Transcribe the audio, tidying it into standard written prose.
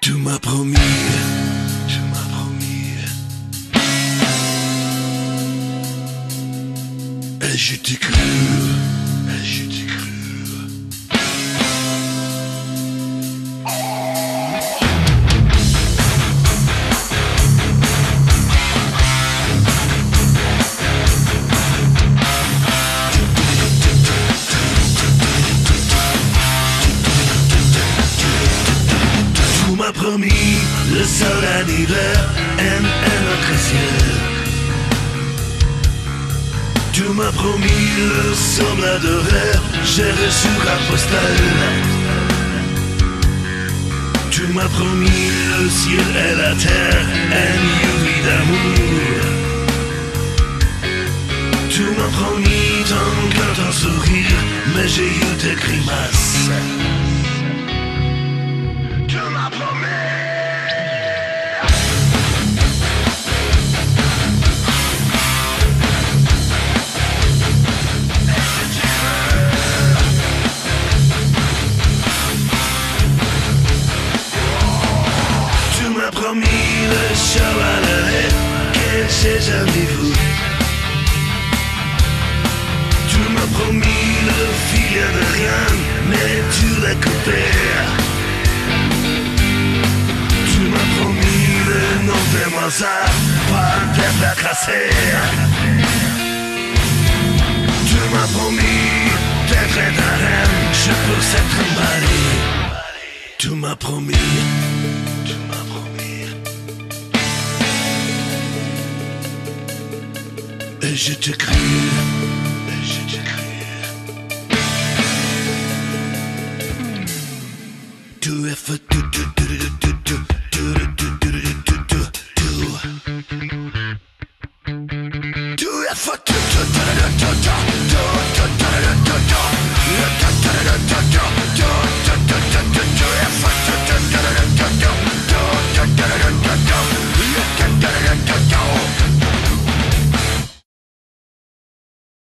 Tu m'as promis, tu m'as promis, et je t'ai cru, et je t'ai cru. Tu m'as promis le sol en hiver et notre ciel. Tu m'as promis le somme de verre, j'ai reçu la postale. Tu m'as promis le ciel et la terre, une nuit d'amour. Tu m'as promis ton cœur, ton sourire, mais j'ai eu des grimaces. Tu m'as promis. Tu m'as promis le chevalet que j'ai jamais vu. Tu m'as promis le fil de rien, mais tu l'as coupé. Tu m'as promis le nom de Mozart, pas d'être cassé. Tu m'as promis d'être ta reine, je peux s'être emballé. Tu m'as promis, tu m'as promis, et je te crie, et je te crie. Tu es fait tout,